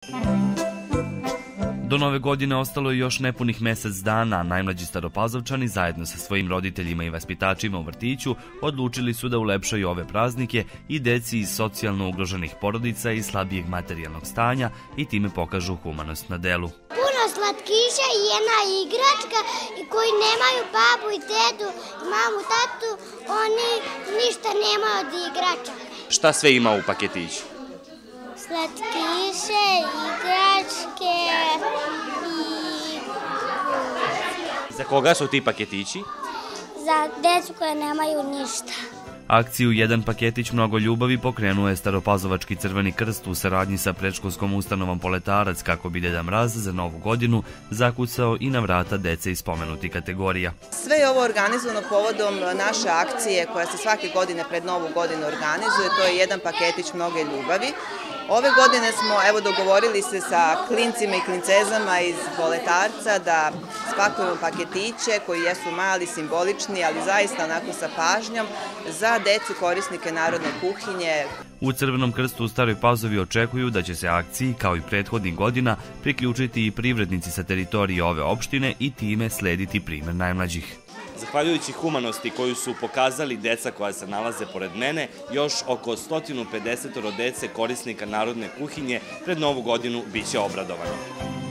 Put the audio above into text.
Do nove godine ostalo je još nepunih mesec dana, a najmlađi Staropazovčani zajedno sa svojim roditeljima i vaspitačima u vrtiću odlučili su da ulepšaju ove praznike i deci iz socijalno ugroženih porodica i slabijeg materijalnog stanja i time pokažu humanost na delu. Puno slatkiša i jedna igračka koji nemaju babu i dedu, mamu, tatu, oni ništa nemaju od igračaka. Šta sve ima u paketiću? Slatkiše, igračke i... Za koga su ti paketići? Za decu koje nemaju ništa. Akciju Jedan paketić mnogo ljubavi pokrenuo je Staropazovački Crveni krst u saradnji sa predškolskom ustanovom Poletarac kako bi Deda Mraz za Novu godinu zakucao i na vrata dece iz spomenutih kategorija. Sve je ovo organizovano povodom naše akcije koja se svake godine pred Novu godinu organizuje, to je Jedan paketić mnoge ljubavi. Ove godine smo dogovorili se sa klincima i klincezama iz Poletarca da spakujemo paketiće koji jesu mali, simbolični, ali zaista onako sa pažnjom za decu korisnike narodne kuhinje. U Crvenom krstu u Staroj Pazovi očekuju da će se akciji, kao i prethodnih godina, priključiti i privrednici sa teritorije ove opštine i time slediti primer najmlađih. Zahvaljujući humanosti koju su pokazali deca koja se nalaze pored mene, još oko 150 dece korisnika narodne kuhinje pred Novu godinu biće obradovano.